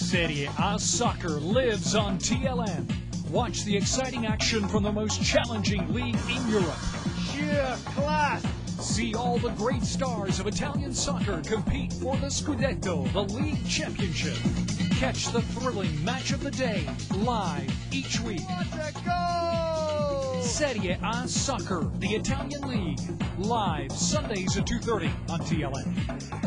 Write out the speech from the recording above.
Serie A soccer lives on TLN. Watch the exciting action from the most challenging league in Europe. Sheer class! See all the great stars of Italian soccer compete for the Scudetto, the league championship. Catch the thrilling match of the day live each week. What a goal! Serie A Soccer, the Italian League, live Sundays at 2:30 on TLN.